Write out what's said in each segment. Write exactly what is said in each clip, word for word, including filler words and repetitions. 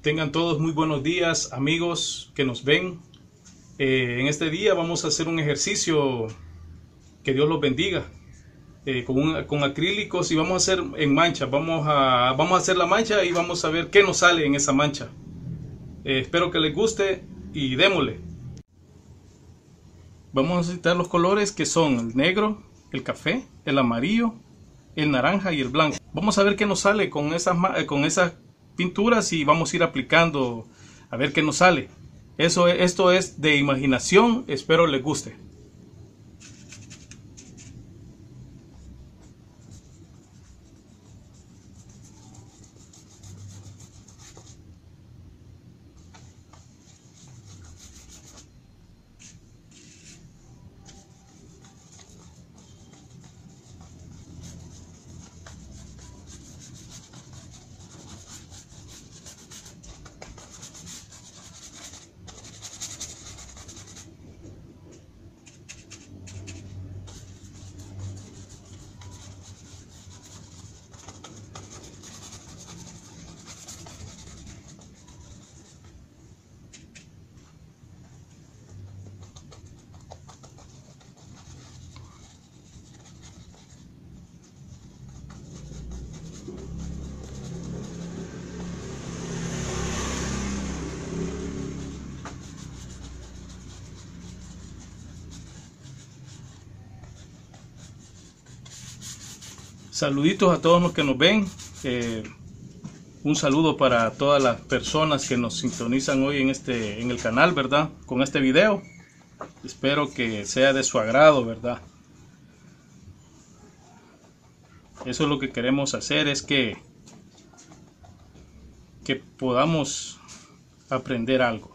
Tengan todos muy buenos días, amigos que nos ven. Eh, en este día vamos a hacer un ejercicio. Que Dios los bendiga. Eh, con, un, con acrílicos, y vamos a hacer en mancha. Vamos a, vamos a hacer la mancha y vamos a ver qué nos sale en esa mancha. Eh, espero que les guste y démosle. Vamos a necesitar los colores que son el negro, el café, el amarillo, el naranja y el blanco. Vamos a ver qué nos sale con esas, con esas pinturas y vamos a ir aplicando a ver qué nos sale. Eso, esto es de imaginación, espero les guste. Saluditos a todos los que nos ven. Eh, un saludo para todas las personas que nos sintonizan hoy en este en el canal, ¿verdad? Con este video. Espero que sea de su agrado, ¿verdad? Eso es lo que queremos hacer, es que que podamos aprender algo.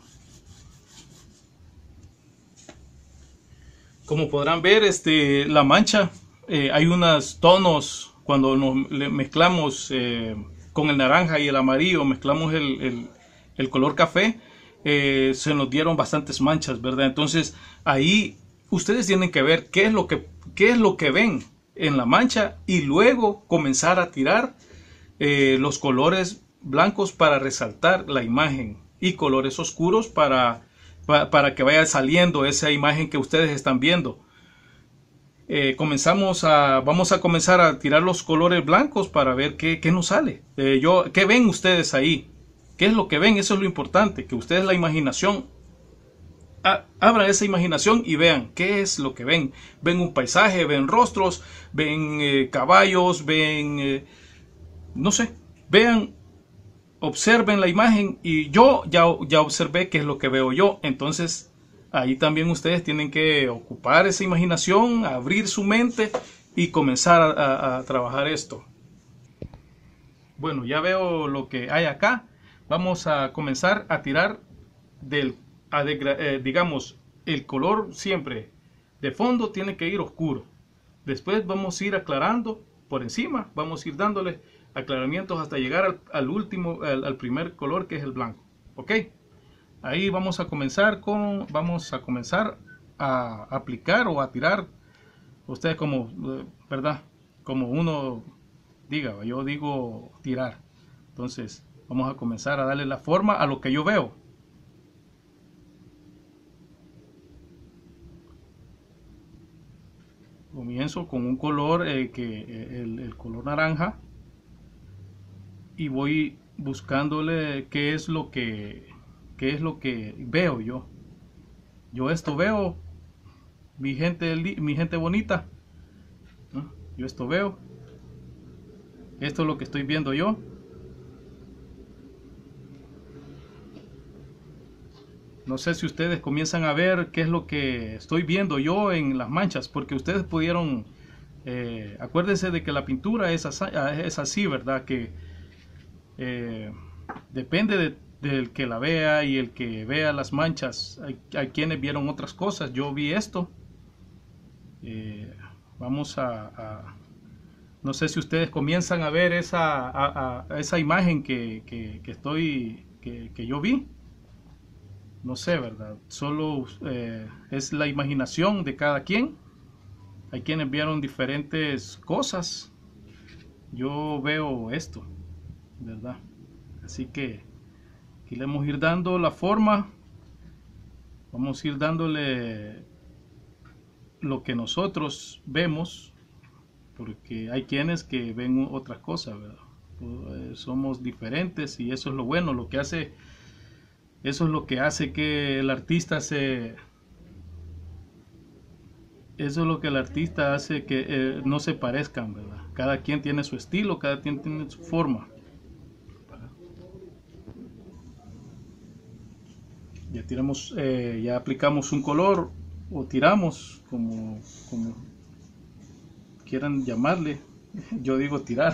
Como podrán ver, este la mancha, eh, hay unos tonos. Cuando nos mezclamos eh, con el naranja y el amarillo, mezclamos el, el, el color café, eh, se nos dieron bastantes manchas, ¿verdad? Entonces ahí ustedes tienen que ver qué es lo que, qué es lo que ven en la mancha y luego comenzar a tirar eh, los colores blancos para resaltar la imagen y colores oscuros para, para, para que vaya saliendo esa imagen que ustedes están viendo. Eh, comenzamos a, vamos a comenzar a tirar los colores blancos para ver qué, qué nos sale. Eh, yo, ¿qué ven ustedes ahí? ¿Qué es lo que ven? Eso es lo importante, que ustedes la imaginación, a, abran esa imaginación y vean qué es lo que ven. Ven un paisaje, ven rostros, ven eh, caballos, ven, eh, no sé, vean, observen la imagen y yo ya, ya observé qué es lo que veo yo. Entonces ahí también ustedes tienen que ocupar esa imaginación, abrir su mente y comenzar a, a, a trabajar esto. Bueno, ya veo lo que hay acá. Vamos a comenzar a tirar del, a de, eh, digamos, el color siempre de fondo tiene que ir oscuro. Después vamos a ir aclarando por encima, vamos a ir dándole aclaramientos hasta llegar al, al último, al, al primer color, que es el blanco. ¿Ok? Ahí vamos a comenzar con, vamos a comenzar a aplicar o a tirar. Ustedes como, ¿verdad? Como uno diga, yo digo tirar. Entonces vamos a comenzar a darle la forma a lo que yo veo. Comienzo con un color, eh, que eh, el, el color naranja, y voy buscándole qué es lo que qué es lo que veo yo. Yo esto veo, mi gente, mi gente bonita, ¿no? Yo esto veo, esto es lo que estoy viendo yo. No sé si ustedes comienzan a ver qué es lo que estoy viendo yo en las manchas, porque ustedes pudieron, eh, acuérdense de que la pintura es así, es así, ¿verdad? Que eh, depende de, del que la vea y el que vea las manchas. Hay, hay quienes vieron otras cosas, yo vi esto. Eh, vamos a, a, no sé si ustedes comienzan a ver esa, a, a, esa imagen que, que, que estoy, que, que yo vi. No sé, ¿verdad? Solo eh, es la imaginación de cada quien. Hay quienes vieron diferentes cosas. Yo veo esto, ¿verdad? Así que Aquí le vamos a ir dando la forma. Vamos a ir dándole lo que nosotros vemos, porque hay quienes que ven otras cosas, ¿verdad? Somos diferentes y eso es lo bueno, lo que hace, eso es lo que hace que el artista se, eso es lo que el artista hace que eh, no se parezcan, ¿verdad? Cada quien tiene su estilo, cada quien tiene su forma. Ya tiramos, eh, ya aplicamos un color o tiramos, como, como quieran llamarle. Yo digo tirar.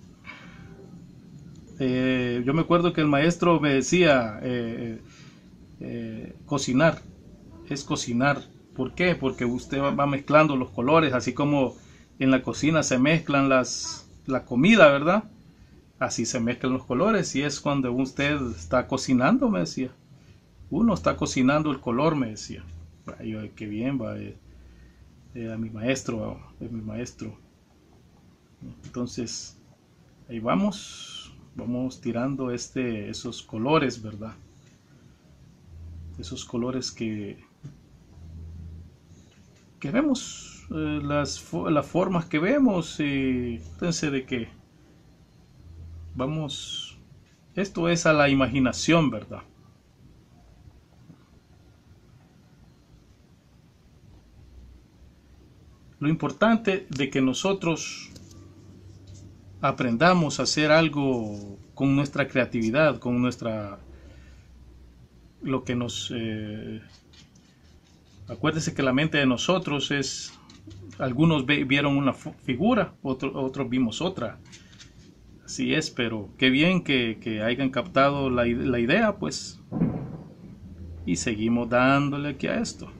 eh, yo me acuerdo que el maestro me decía eh, eh, cocinar, es cocinar. ¿Por qué? Porque usted va mezclando los colores, así como en la cocina se mezclan las, la comida, ¿verdad? Así se mezclan los colores y es cuando usted está cocinando, me decía. Uno está cocinando el color, me decía. Yo, qué bien, va, eh, eh, a mi maestro, es mi maestro. Entonces, ahí vamos, vamos tirando este, esos colores, ¿verdad? Esos colores que, que vemos, eh, las, las formas que vemos, y fíjense de que vamos, esto es a la imaginación, ¿verdad? Lo importante de que nosotros aprendamos a hacer algo con nuestra creatividad, con nuestra, lo que nos, eh, acuérdese que la mente de nosotros es, algunos vieron una figura, otro, otros vimos otra, así es, pero qué bien que, que hayan captado la, la idea, pues, y seguimos dándole aquí a esto.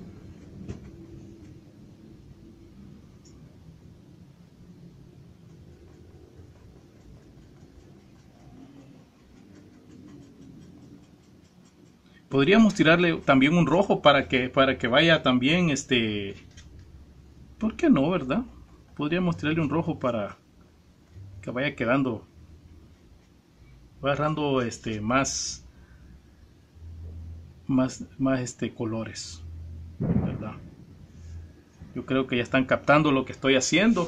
Podríamos tirarle también un rojo para que, para que vaya también, este, ¿por qué no, verdad? Podríamos tirarle un rojo para que vaya quedando, agarrando este, más, más, más este, colores, ¿verdad? Yo creo que ya están captando lo que estoy haciendo.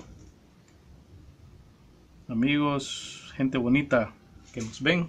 Amigos, gente bonita que nos ven.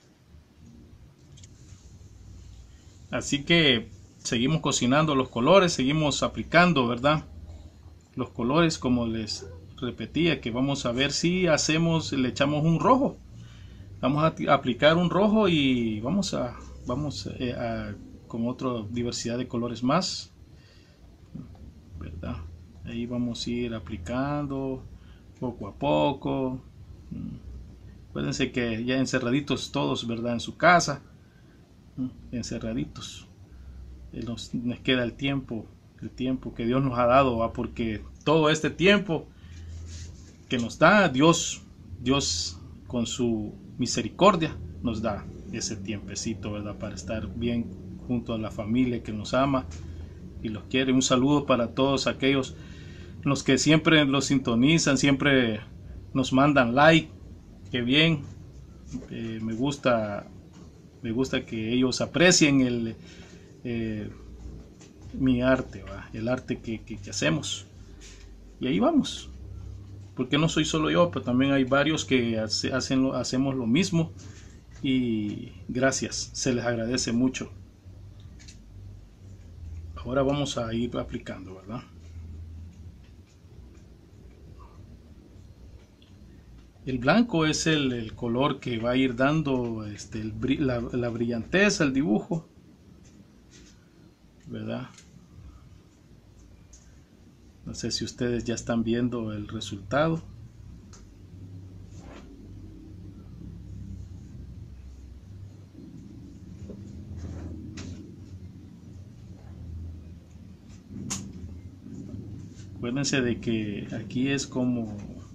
Así que seguimos cocinando los colores, seguimos aplicando, ¿verdad? Los colores, como les repetía, que vamos a ver si hacemos, le echamos un rojo. Vamos a aplicar un rojo y vamos a, vamos eh, a, con otra diversidad de colores más, ¿verdad? Ahí vamos a ir aplicando poco a poco. Acuérdense que ya encerraditos todos, ¿verdad? En su casa. Encerraditos, nos, nos queda el tiempo, el tiempo que Dios nos ha dado, ¿va? Porque todo este tiempo que nos da Dios, Dios con su misericordia nos da ese tiempecito, ¿verdad? Para estar bien junto a la familia que nos ama y los quiere. Un saludo para todos aquellos los que siempre los sintonizan, siempre nos mandan like, que bien, eh, me gusta. Me gusta que ellos aprecien el, eh, mi arte, ¿va? El arte que, que, que hacemos. Y ahí vamos. Porque no soy solo yo, pero también hay varios que hace, hacen lo, hacemos lo mismo. Y gracias, se les agradece mucho. Ahora vamos a ir aplicando, ¿verdad? El blanco es el, el color que va a ir dando este, el, la, la brillantez al dibujo, ¿verdad? No sé si ustedes ya están viendo el resultado. Acuérdense de que aquí es como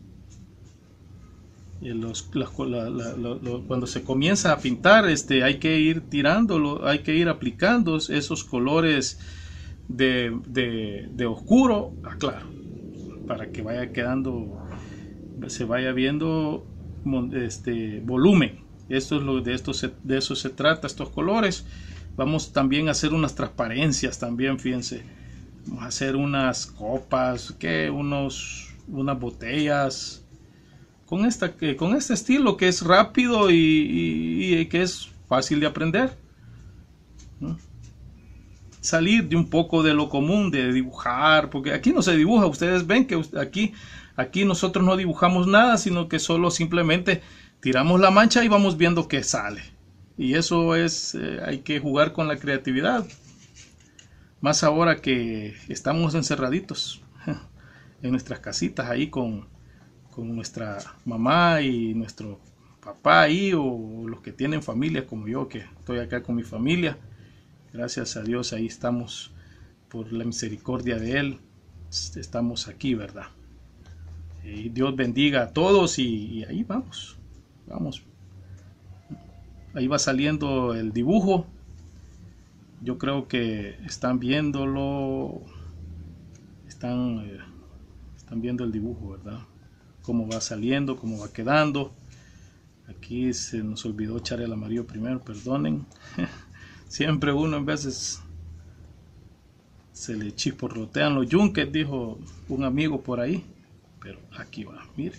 Los, los, la, la, lo, lo, cuando se comienza a pintar, este, hay que ir tirándolo, hay que ir aplicando esos colores de, de, de oscuro a claro, para que vaya quedando, se vaya viendo este volumen, Esto es lo de esto se, de eso se trata, estos colores. Vamos también a hacer unas transparencias también, fíjense. Vamos a hacer unas copas, que unos unas botellas con esta que con este estilo que es rápido y, y, y que es fácil de aprender, ¿no? Salir de un poco de lo común de dibujar, porque aquí no se dibuja. Ustedes ven que aquí aquí nosotros no dibujamos nada, sino que solo simplemente tiramos la mancha y vamos viendo qué sale. Y eso es, eh, hay que jugar con la creatividad. Más ahora que estamos encerraditos en nuestras casitas ahí con, con nuestra mamá y nuestro papá ahí, o los que tienen familia como yo, que estoy acá con mi familia. Gracias a Dios ahí estamos, por la misericordia de Él, estamos aquí, ¿verdad? Y Dios bendiga a todos y, y ahí vamos, vamos. Ahí va saliendo el dibujo. Yo creo que están viéndolo, están, eh, están viendo el dibujo, ¿verdad? Cómo va saliendo, cómo va quedando. Aquí se nos olvidó echar el amarillo primero, perdonen. Siempre uno en veces se le chisporrotean los yunques, dijo un amigo por ahí. Pero aquí va, mire.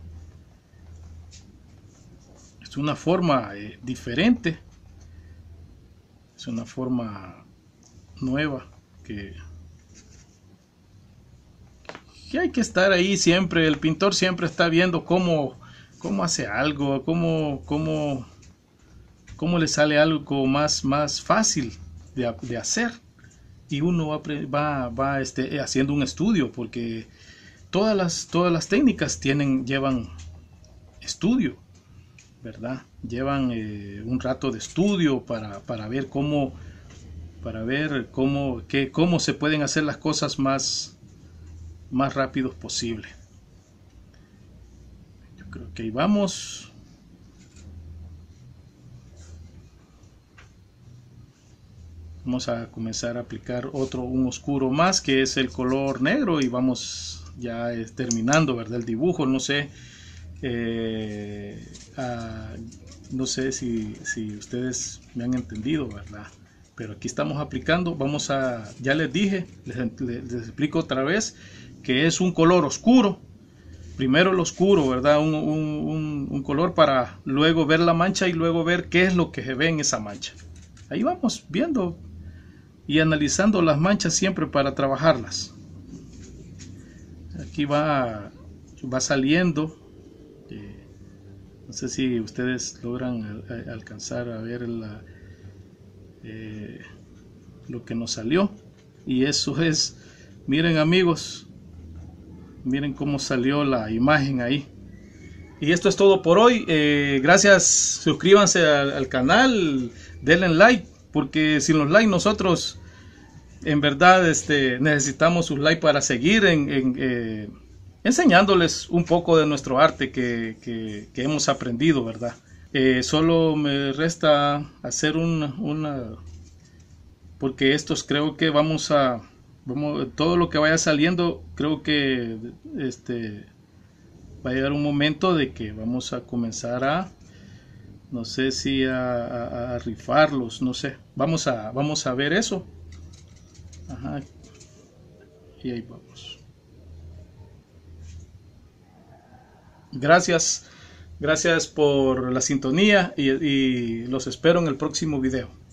Es una forma eh, diferente. Es una forma nueva que, que hay que estar ahí siempre. El pintor siempre está viendo cómo, cómo hace algo, cómo, cómo, cómo le sale algo más, más fácil de, de hacer. Y uno va, va, va este, haciendo un estudio, porque todas las, todas las técnicas tienen, llevan estudio, ¿verdad? Llevan eh, un rato de estudio para, para ver cómo para ver cómo, que, cómo se pueden hacer las cosas más, más rápidos posible. Yo creo que ahí vamos. Vamos a comenzar a aplicar otro, un oscuro más, que es el color negro, y vamos ya eh, terminando, ¿verdad? El dibujo. No sé eh, ah, no sé si, si ustedes me han entendido, ¿verdad? Pero aquí estamos aplicando. Vamos a, ya les dije, les, les, les explico otra vez que es un color oscuro. Primero el oscuro, ¿verdad? Un, un, un, un color para luego ver la mancha y luego ver qué es lo que se ve en esa mancha. Ahí vamos viendo y analizando las manchas siempre para trabajarlas. Aquí va, va saliendo. Eh, no sé si ustedes logran a, a alcanzar a ver la, eh, lo que nos salió. Y eso es, miren amigos, miren cómo salió la imagen ahí. Y esto es todo por hoy. Eh, gracias, suscríbanse al, al canal, denle like, porque sin los likes nosotros en verdad este, necesitamos sus likes para seguir en, en, eh, enseñándoles un poco de nuestro arte que, que, que hemos aprendido, ¿verdad? Eh, solo me resta hacer una, una, porque estos creo que vamos a, vamos, todo lo que vaya saliendo, creo que este, va a llegar un momento de que vamos a comenzar a, no sé si a, a, a rifarlos, no sé, vamos a, vamos a ver eso. Ajá. Y ahí vamos. Gracias, gracias por la sintonía y, y los espero en el próximo video.